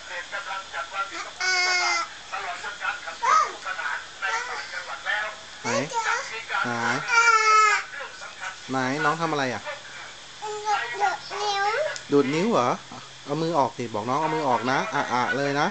ไหนไหนไหนน้องทำอะไรอ่ะดูดนิ้วเหรอเอามือออกสิบอกน้องเอามือออกนะอะเลยนะ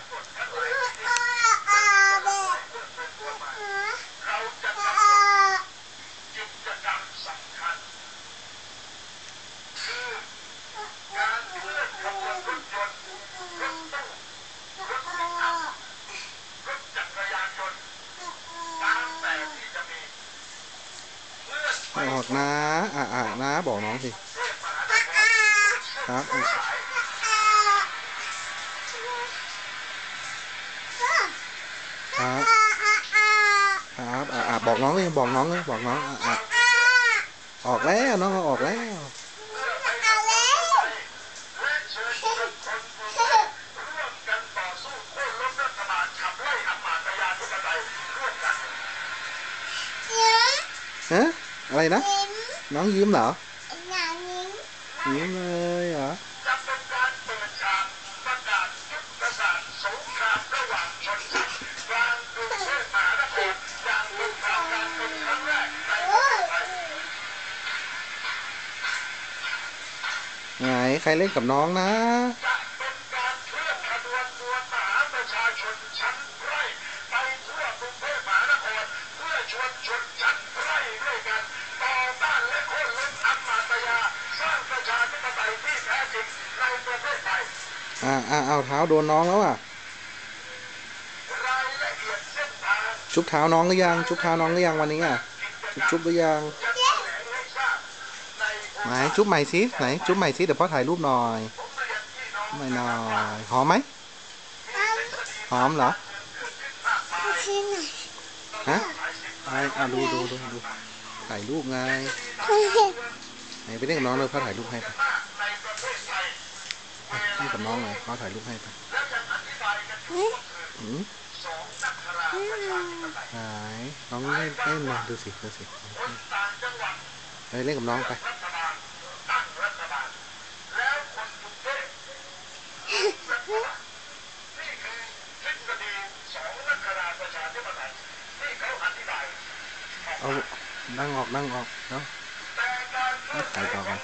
ออกนะนะบอกน้องสิครับครับครับบอกน้องเลยบอกน้องเลยบอกน้องออกแล้วน้องออกแล้วฮะอะไรนะน้องยิ้มเหรอยิ้มเลยเหรอไงใครเล่นกับน้องนะเอาเท้าโดนน้องแล้วอ่ะชุบเท้าน้องหรือยังชุบเท้าน้องหรือยังวันนี้อ่ะชุบหรือยังไหนชุบใหม่สิไหนชุบใหม่สิเดี๋ยวพ่อถ่ายรูปหน่อยไม่หน่อยหอมไหมหอมเหรอฮะดูถ่ายรูปไงไหนไปเล่นกับน้องเลยพ่อถ่ายรูปให้ไปเล่นกับน้องเลยพ่อถ่ายรูปให้ไปไหนน้องเล่นมาดูสิไปเล่นกับน้องไปเอานั่งออกเนาะถ่ายต่อกัน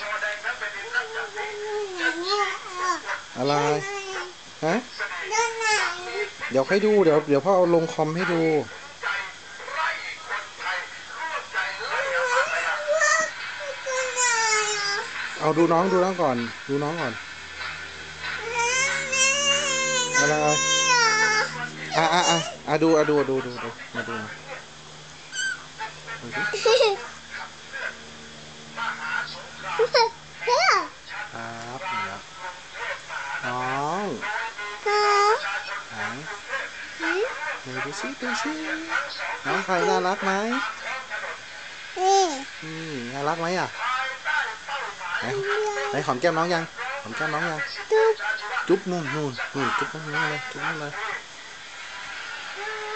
อะไรฮะเดี๋ยวให้ดูเดี๋ยวพ่อเอาลงคอมให้ดูเอาดูน้องก่อนอะไรดูมาดูครับน้องดูสิน้องใครน่ารักไหมน่ารักไหมอ่ะไหนหอมแก้มน้องยังจุ๊บนู่นจุ๊บตรงนี้เลย